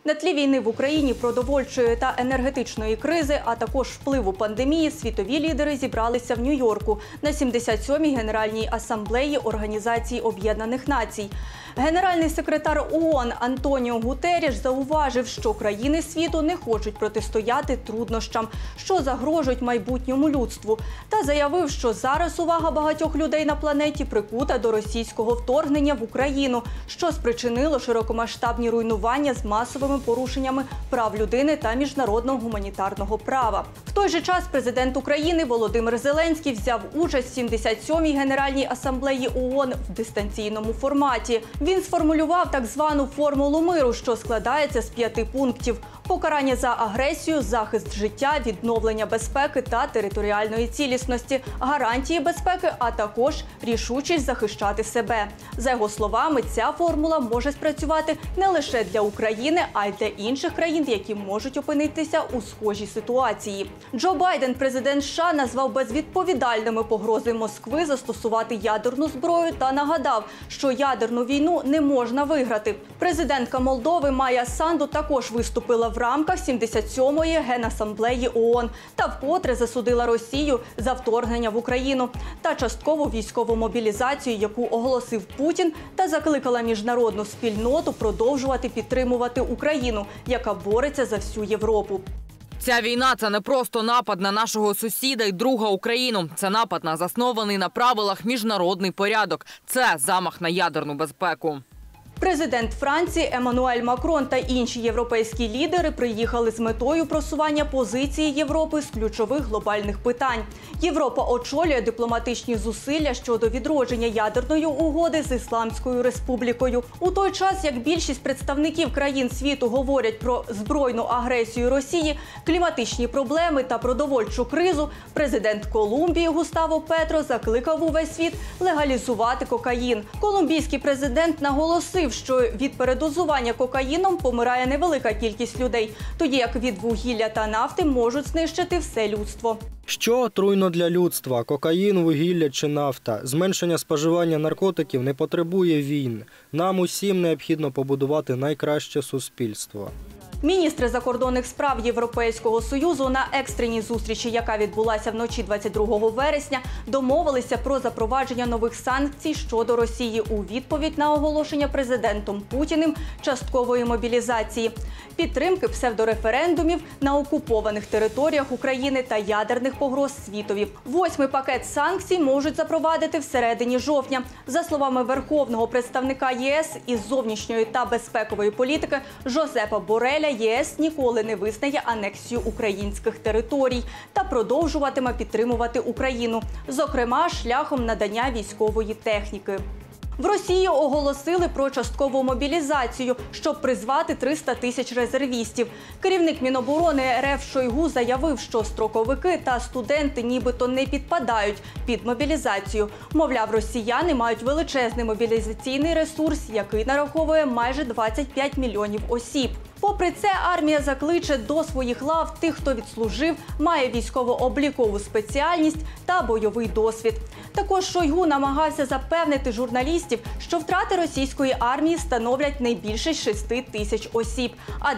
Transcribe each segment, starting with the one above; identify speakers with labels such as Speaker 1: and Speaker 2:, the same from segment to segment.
Speaker 1: На тлі війни в Україні, продовольчої та енергетичної кризи, а також впливу пандемії, світові лідери зібралися в Нью-Йорку на 77-й Генеральній асамблеї Організації Об'єднаних Націй. Генеральний секретар ООН Антоніо Гутерріш зауважив, що країни світу не хочуть протистояти труднощам, що загрожують майбутньому людству, та заявив, що зараз увага багатьох людей на планеті прикута до російського вторгнення в Україну, що спричинило широкомасштабні руйнування з масовими порушеннями прав людини та міжнародного гуманітарного права. В той же час президент України Володимир Зеленський взяв участь в 77-й Генеральній асамблеї ООН в дистанційному форматі. Він сформулював так звану формулу миру, що складається з 5 пунктів: покарання за агресію, захист життя, відновлення безпеки та територіальної цілісності, гарантії безпеки, а також рішучість захищати себе. За його словами, ця формула може спрацювати не лише для України, а й для інших країн, які можуть опинитися у схожій ситуації. Джо Байден, президент США, назвав безвідповідальними погрози Москви застосувати ядерну зброю та нагадав, що ядерну війну не можна виграти. Президентка Молдови Майя Санду також виступила в рамках 77-ї Генасамблеї ООН та вкотре засудила Росію за вторгнення в Україну та часткову військову мобілізацію, яку оголосив Путін, та закликала міжнародну спільноту продовжувати підтримувати Україну, яка бореться за всю Європу.
Speaker 2: Ця війна – це не просто напад на нашого сусіда і друга Україну. Це напад на заснований на правилах міжнародний порядок. Це замах на ядерну безпеку.
Speaker 1: Президент Франції Еммануель Макрон та інші європейські лідери приїхали з метою просування позиції Європи з ключових глобальних питань. Європа очолює дипломатичні зусилля щодо відродження ядерної угоди з Ісламською Республікою. У той час, як більшість представників країн світу говорять про збройну агресію Росії, кліматичні проблеми та продовольчу кризу, президент Колумбії Густаво Петро закликав увесь світ легалізувати кокаїн. Колумбійський президент наголосив, що від передозування кокаїном помирає невелика кількість людей, тоді як від вугілля та нафти можуть знищити все людство.
Speaker 3: Що отруйно для людства? Кокаїн, вугілля чи нафта? Зменшення споживання наркотиків не потребує війн. Нам усім необхідно побудувати найкраще суспільство.
Speaker 1: Міністри закордонних справ Європейського Союзу на екстреній зустрічі, яка відбулася вночі 22 вересня, домовилися про запровадження нових санкцій щодо Росії у відповідь на оголошення президентом Путіним часткової мобілізації, підтримки псевдореферендумів на окупованих територіях України та ядерних погроз світові. 8-й пакет санкцій можуть запровадити всередині жовтня. За словами верховного представника ЄС із зовнішньої та безпекової політики Жозепа Борреля, ЄС ніколи не визнає анексію українських територій та продовжуватиме підтримувати Україну, зокрема шляхом надання військової техніки. В Росії оголосили про часткову мобілізацію, щоб призвати 300 тисяч резервістів. Керівник Міноборони РФ Шойгу заявив, що строковики та студенти нібито не підпадають під мобілізацію. Мовляв, росіяни мають величезний мобілізаційний ресурс, який нараховує майже 25 мільйонів осіб. Попри це, армія закличе до своїх лав тих, хто відслужив, має військово-облікову спеціальність та бойовий досвід. Також Шойгу намагався запевнити журналістів, що втрати російської армії становлять не більше 6 тисяч осіб, а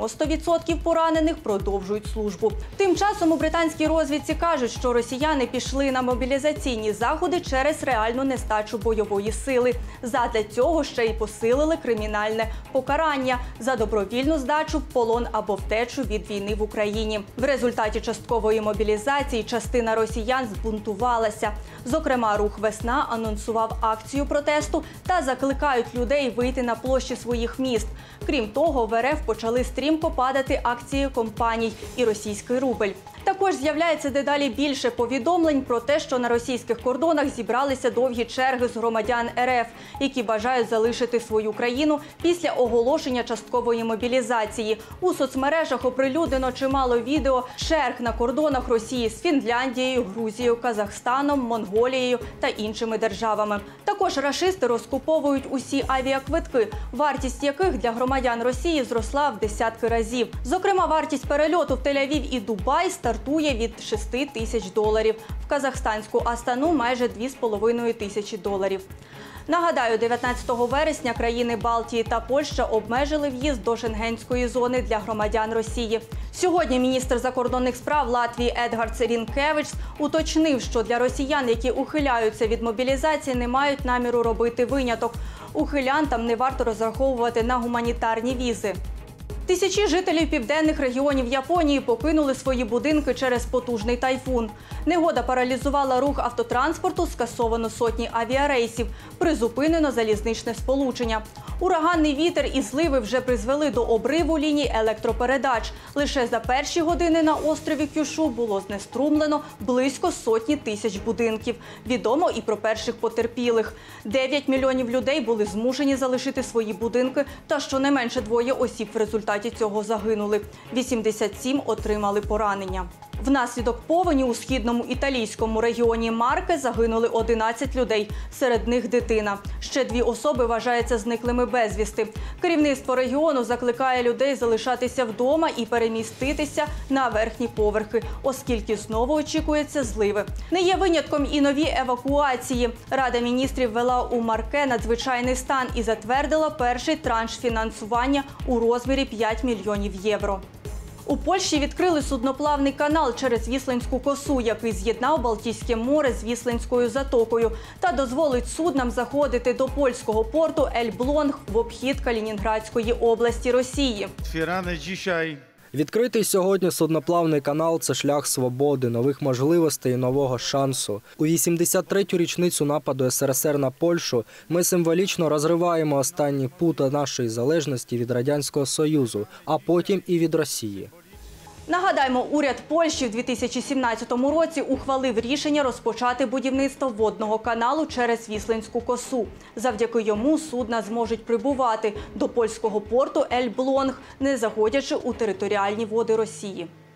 Speaker 1: 90% поранених продовжують службу. Тим часом у британській розвідці кажуть, що росіяни пішли на мобілізаційні заходи через реальну нестачу бойової сили. Задля цього ще й посилили кримінальне покарання за добровільну здачу в полон або втечу від війни в Україні. В результаті часткової мобілізації частина росіян збунтувалася. Зокрема, рух «Весна» анонсував акцію протесту та закликають людей вийти на площі своїх міст. Крім того, в РФ почали стрімко падати акції компаній і російський рубль. Також з'являється дедалі більше повідомлень про те, що на російських кордонах зібралися довгі черги з громадян РФ, які бажають залишити свою країну після оголошення часткової мобілізації. У соцмережах оприлюднено чимало відео черг на кордонах Росії з Фінляндією, Грузією, Казахстаном, Монголією та іншими державами. Також рашисти розкуповують усі авіаквитки, вартість яких для громадян Росії зросла в десятки разів. Зокрема, вартість перельоту в Тель-Авів і Дубай стартує від $6 тисяч. В казахстанську Астану – майже $2,5 тисячі. Нагадаю, 19 вересня країни Балтії та Польща обмежили в'їзд до шенгенської зони для громадян Росії. Сьогодні міністр закордонних справ Латвії Едгарds Рінкевичс уточнив, що для росіян, які ухиляються від мобілізації, не мають наміру робити виняток. Ухилянтам не варто розраховувати на гуманітарні візи. Тисячі жителів південних регіонів Японії покинули свої будинки через потужний тайфун. Негода паралізувала рух автотранспорту, скасовано сотні авіарейсів, призупинено залізничне сполучення. Ураганний вітер і зливи вже призвели до обриву ліній електропередач. Лише за перші години на острові Кюшу було знеструмлено близько сотні тисяч будинків. Відомо і про перших потерпілих. 9 мільйонів людей були змушені залишити свої будинки, та щонайменше 2 осіб в результаті цього загинули. 87 отримали поранення. Внаслідок повені у східному італійському регіоні Марке загинули 11 людей, серед них дитина. Ще 2 особи вважаються зниклими безвісти. Керівництво регіону закликає людей залишатися вдома і переміститися на верхні поверхи, оскільки знову очікується зливи. Не є винятком і нові евакуації. Рада міністрів ввела у Марке надзвичайний стан і затвердила перший транш фінансування у розмірі 5 мільйонів євро. У Польщі відкрили судноплавний канал через Віслинську косу, який з'єднав Балтійське море з Віслинською затокою та дозволить суднам заходити до польського порту Ельблонг в обхід Калінінградської області Росії.
Speaker 3: Відкритий сьогодні судноплавний канал – це шлях свободи, нових можливостей і нового шансу. У 83-ю річницю нападу СРСР на Польщу ми символічно розриваємо останні пута нашої залежності від Радянського Союзу, а потім і від Росії.
Speaker 1: Нагадаємо, уряд Польщі в 2017 році ухвалив рішення розпочати будівництво водного каналу через Віслинську косу. Завдяки йому судна зможуть прибувати до польського порту Ельблонг, не заходячи у територіальні води Росії.